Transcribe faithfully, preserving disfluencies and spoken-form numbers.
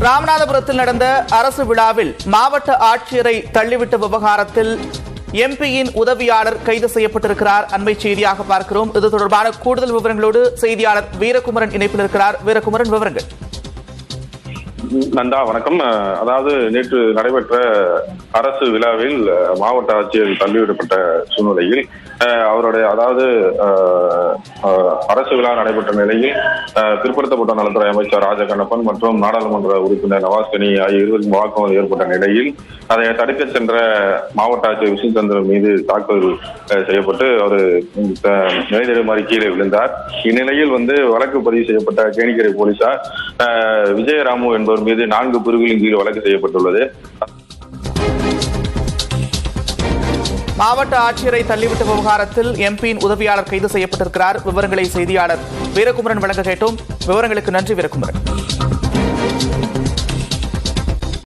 ராமநாதபுரத்தில் நடந்த அரசு விழாவில் மாவட்ட ஆட்சியரை தள்ளிவிட்ட விவகாரத்தில் எம்பியின் உதவியாளர் கைது செய்யப்பட்டிருக்கிறார். அண்மை செய்தியாக பார்க்கிறோம். இது தொடர்பான கூடுதல் விவரங்களோடு செய்தியாளர் வீரகுமரன் இணைப்பில் இருக்கிறார். வீரகுமரன், விவரங்கள். நந்தா, வணக்கம். அதாவது நேற்று நடைபெற்ற அரசு விழாவில் மாவட்ட ஆட்சியர் தள்ளிவிடப்பட்ட சூழ்நிலையில் அவருடைய அதாவது அரசு விழா நடைபெற்ற நிலையில் பிற்படுத்தப்பட்ட நலத்துறை அமைச்சர் ராஜகண்ணப்பன் மற்றும் நாடாளுமன்ற உறுப்பினர் நவாஸ்கனி ஆகிய இருவருக்கும் வாக்குவாதம் ஏற்பட்ட நிலையில் அதை தடுக்க சென்ற மாவட்ட ஆட்சியர் விஷ்ணுச்சந்திரன் மீது தாக்குதல் செய்யப்பட்டு அவர் நிலைதடுமாறி கீழே விழுந்தார். இந்நிலையில் வந்து வழக்கு பதிவு செய்யப்பட்ட கேணிக்கரை போலீசார் விஜயராமு என்பவர் மீது நான்கு பிரிவுகளின் கீழ் வழக்கு செய்யப்பட்டுள்ளது. மாவட்ட ஆட்சியரை தள்ளிவிட்ட விவகாரத்தில் எம்பியின் உதவியாளர் கைது செய்யப்பட்டிருக்கிறார். விவரங்களை செய்தியாளர் வீரகுமரன் வழங்க கேட்டோம். விவரங்களுக்கு நன்றி வீரகுமரன்.